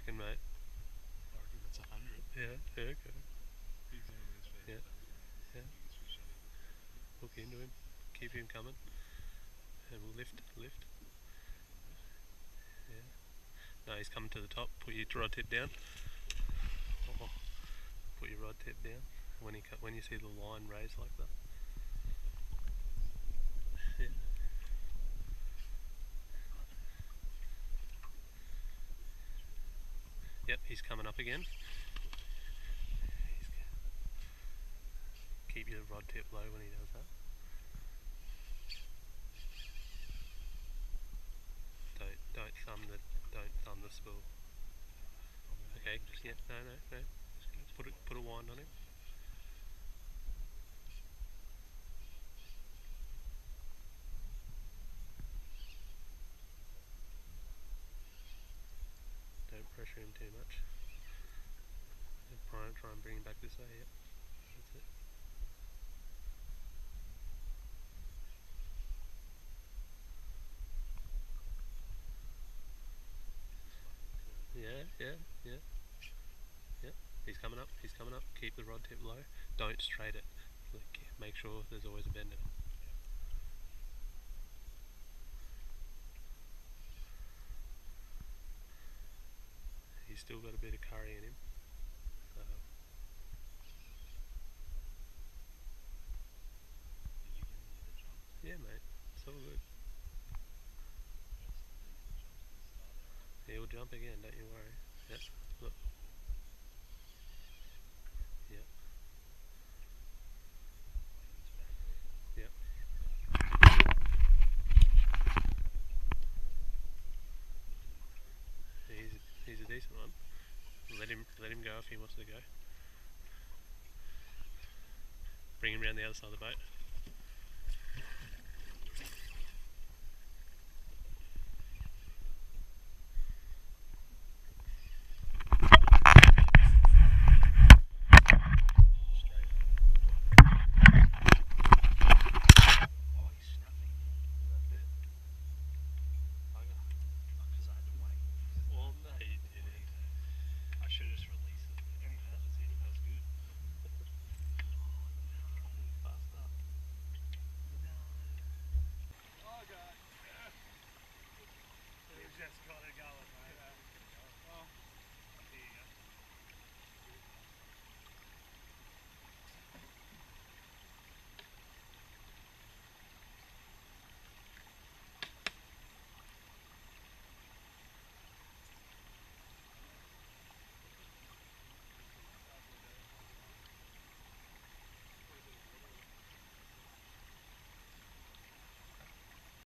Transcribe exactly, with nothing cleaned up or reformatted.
reckon, mate? I reckon that's a hundred. Yeah, yeah, okay. He's one of those fans Yeah. that doesn't reckon Yeah. he gets fish out of it. Hook into him. Keep him coming. And we'll lift, lift. Yeah. No, he's coming to the top. Put your rod tip down. Oh. Put your rod tip down. When he when you see the line raised like that. Yeah. Yep, he's coming up again. He's, keep your rod tip low when he does that. Don't don't thumb the don't thumb the spool. Okay. Yeah. No, no, no. Put it put a wind on him. Don't pressure him too much. Try and try and bring him back this way. Yep. That's it. Yeah, yeah, yeah. Yeah. He's coming up. He's coming up. Keep the rod tip low. Don't straight it. Like, make sure there's always a bend in it. He's still got a bit of curry in him. So. Did you get any of the jumps? Yeah, mate. It's all good. He'll jump again, don't you worry. Yep. Look. Yep. Yep. He's he's a decent one. Let him let him go if he wants to go. Bring him around the other side of the boat.